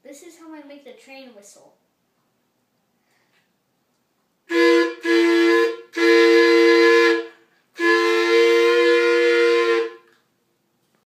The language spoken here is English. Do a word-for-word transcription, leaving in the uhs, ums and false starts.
This is how I make the train whistle.